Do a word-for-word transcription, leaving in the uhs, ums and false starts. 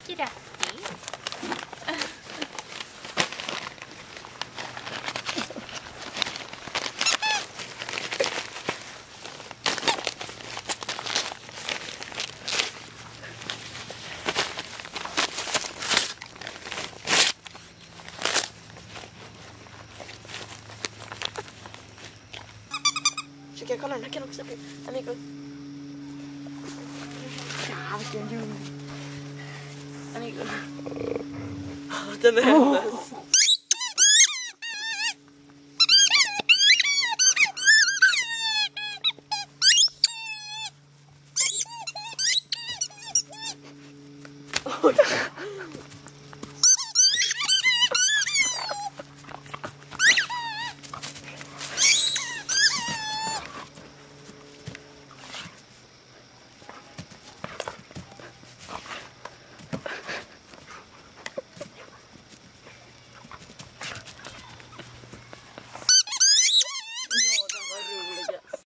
Giraffe. Ska jag kolla den här kan också bli. Amigo. Ja, vilken djur. Amigo. Oh, den är hennes. Oh.